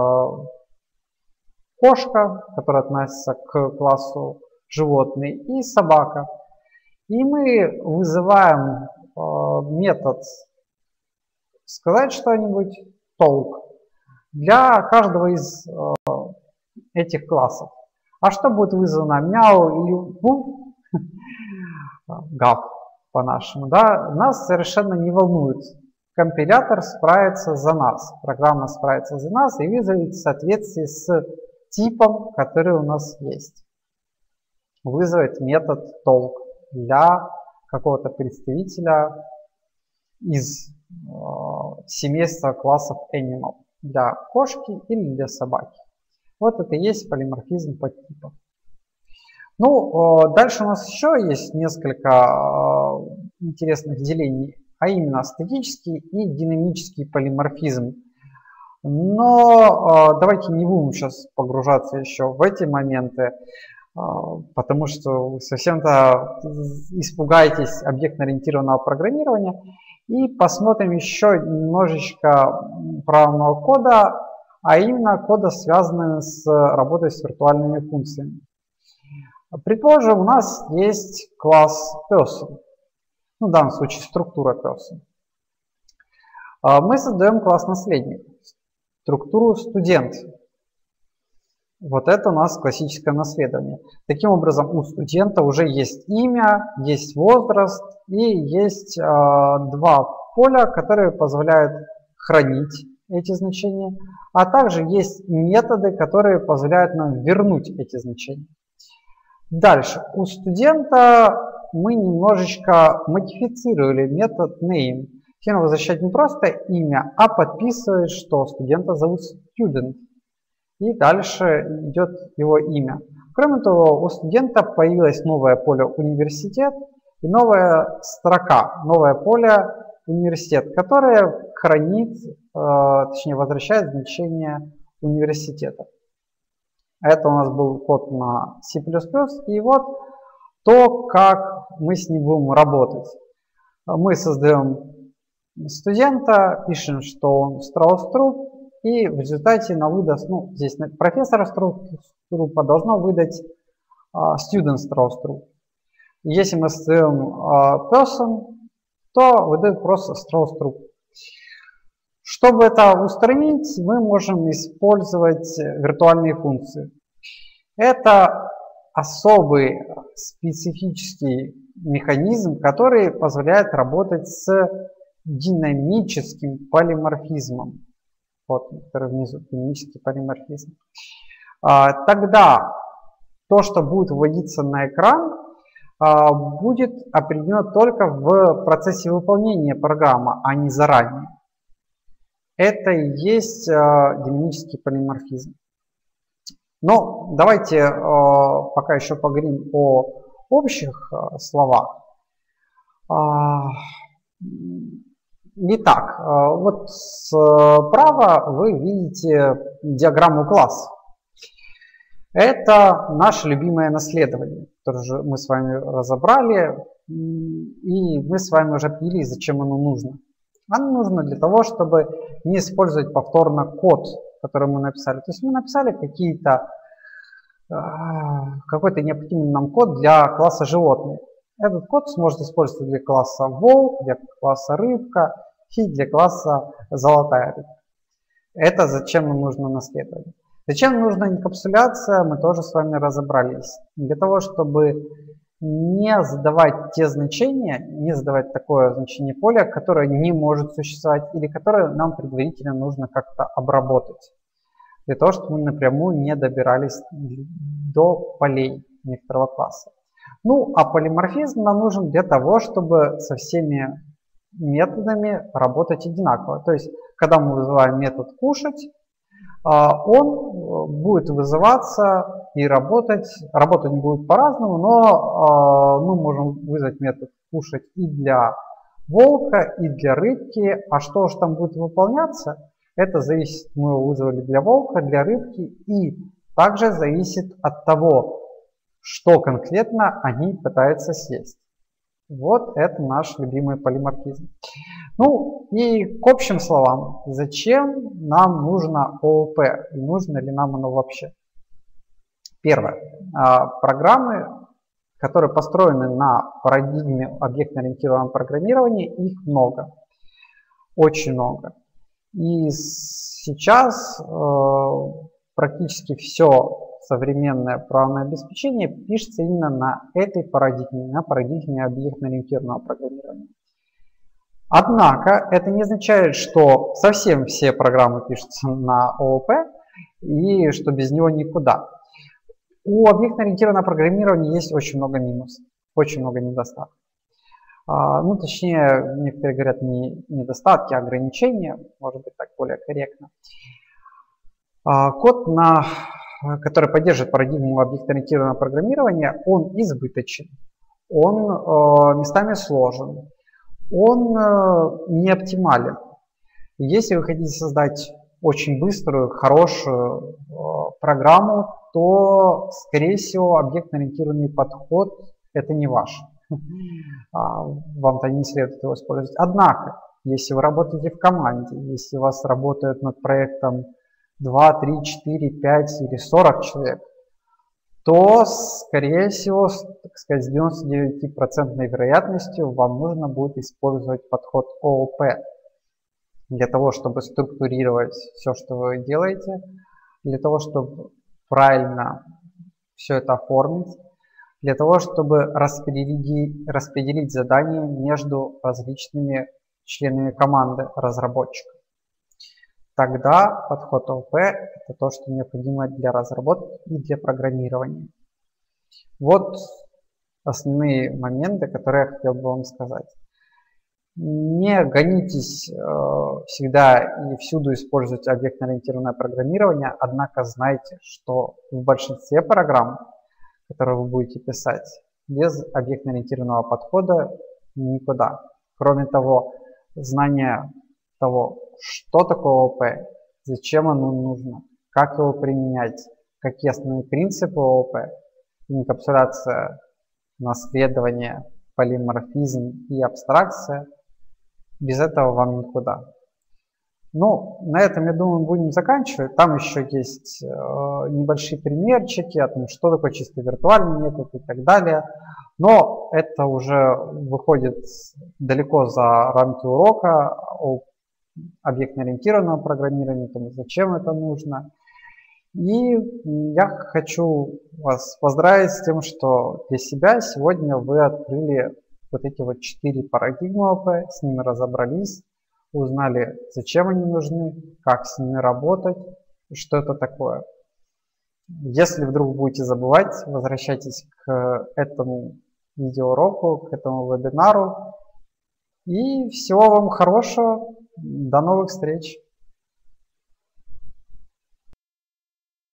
кошка, которая относится к классу животные, и собака. И мы вызываем метод сказать что-нибудь, talk, для каждого из этих классов. А что будет вызвано? Мяу или вуф? Гав. по-нашему, да, нас совершенно не волнует. Компилятор справится за нас, программа справится за нас и вызовет в соответствии с типом, который у нас есть. Вызовет метод толк для какого-то представителя из э, семейства классов animal, для кошки или для собаки. Вот это и есть полиморфизм подтипов. Ну, э, дальше у нас еще есть несколько э, интересных делений, а именно статический и динамический полиморфизм. Но э, давайте не будем сейчас погружаться еще в эти моменты, э, потому что вы совсем-то испугаетесь объектно-ориентированного программирования. И посмотрим еще немножечко правильного кода, а именно кода, связанного с работой с виртуальными функциями. Предположим, у нас есть класс person. Ну, в данном случае структура person. Мы создаем класс наследник, структуру студент. Вот это у нас классическое наследование. Таким образом, у студента уже есть имя, есть возраст и есть э, два поля, которые позволяют хранить эти значения, а также есть методы, которые позволяют нам вернуть эти значения. Дальше. У студента мы немножечко модифицировали метод name. Теперь возвращать не просто имя, а подписывает, что студента зовут student. И дальше идет его имя. Кроме того, у студента появилось новое поле университет и новая строка, новое поле университет, которое хранит, точнее возвращает значение университета. Это у нас был код на си плюс плюс, и вот то, как мы с ним будем работать. Мы создаем студента, пишем, что он Strauss-Trup, и в результате на выдаст, ну, здесь профессора Strauss-Trup должно выдать uh, student Strauss-Trup. Если мы создаем uh, person, то выдает просто Strauss-Trup. Чтобы это устранить, мы можем использовать виртуальные функции. Это особый специфический механизм, который позволяет работать с динамическим полиморфизмом. Вот, который внизу, динамический полиморфизм. А, тогда то, что будет выводиться на экран, а, будет определено только в процессе выполнения программы, а не заранее. Это и есть а, динамический полиморфизм. Но давайте а, пока еще поговорим о общих а, словах. А, Итак, вот справа вы видите диаграмму класса. Это наше любимое наследование, которое мы с вами разобрали, и мы с вами уже определили, зачем оно нужно. Оно нужно для того, чтобы не использовать повторно код, который мы написали. То есть мы написали какие-то, какой-то необходимый нам код для класса животные. Этот код сможет использоваться для класса волк, для класса рыбка и для класса золотая рыбка. Это зачем нам нужно наследование. Зачем нужна инкапсуляция, мы тоже с вами разобрались. Для того, чтобы не задавать те значения, не задавать такое значение поля, которое не может существовать или которое нам предварительно нужно как-то обработать. Для того, чтобы мы напрямую не добирались до полей некоторого класса. Ну, а полиморфизм нам нужен для того, чтобы со всеми методами работать одинаково. То есть, когда мы вызываем метод кушать, он будет вызываться и работать. Работать будет по-разному, но мы можем вызвать метод кушать и для волка, и для рыбки. А что же там будет выполняться, это зависит, мы его вызвали для волка, для рыбки, и также зависит от того, что конкретно они пытаются съесть. Вот это наш любимый полиморфизм. Ну и к общим словам, зачем нам нужно ООП и нужно ли нам оно вообще? Первое. Программы, которые построены на парадигме объектно-ориентированного программирования, их много. Очень много. И сейчас практически все современное программное обеспечение пишется именно на этой парадигме, на парадигме объектно-ориентированного программирования. Однако это не означает, что совсем все программы пишутся на ООП и что без него никуда. У объектно-ориентированного программирования есть очень много минусов, очень много недостатков. А, ну, точнее, некоторые говорят не недостатки, а ограничения, может быть, так более корректно. А, код, на, который поддерживает парадигму объектно-ориентированного программирования, он избыточен, он э, местами сложен, он э, не оптимален. Если вы хотите создать очень быструю, хорошую э, программу, то, скорее всего, объектно-ориентированный подход – это не ваш. Вам-то не следует его использовать. Однако, если вы работаете в команде, если у вас работают над проектом два, три, четыре, пять или сорок человек, то, скорее всего, так сказать, с девяноста девяти процентной вероятностью вам нужно будет использовать подход ООП для того, чтобы структурировать все, что вы делаете, для того, чтобы правильно все это оформить, для того, чтобы распределить, распределить задания между различными членами команды разработчиков. Тогда подход ООП – это то, что необходимо для разработки и для программирования. Вот основные моменты, которые я хотел бы вам сказать. Не гонитесь э, всегда и всюду использовать объектно-ориентированное программирование, однако знайте, что в большинстве программ, которые вы будете писать, без объектно-ориентированного подхода никуда. Кроме того, знание того, что такое ООП, зачем оно нужно, как его применять, какие основные принципы ООП, инкапсуляция, наследование, полиморфизм и абстракция, без этого вам никуда. Ну, на этом, я думаю, будем заканчивать. Там еще есть э, небольшие примерчики о том, что такое чисто виртуальный метод и так далее. Но это уже выходит далеко за рамки урока о объектно-ориентированном программировании, тому, зачем это нужно. И я хочу вас поздравить с тем, что для себя сегодня вы открыли вот эти вот четыре парадигмы ООП, с ними разобрались, узнали, зачем они нужны, как с ними работать, что это такое. Если вдруг будете забывать, возвращайтесь к этому видеоуроку, к этому вебинару. И всего вам хорошего. До новых встреч!